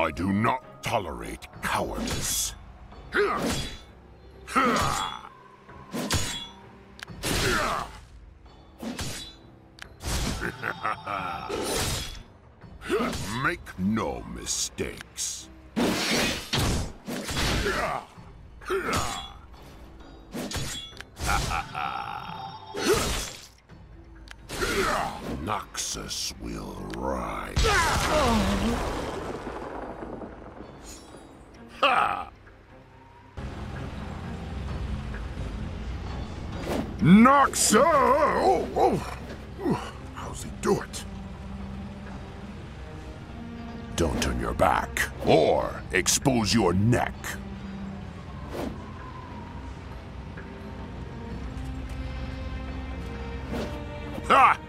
I do not tolerate cowardice. Make no mistakes. Noxus will rise. Noxus! How's he do it? Don't turn your back, or expose your neck. Ha!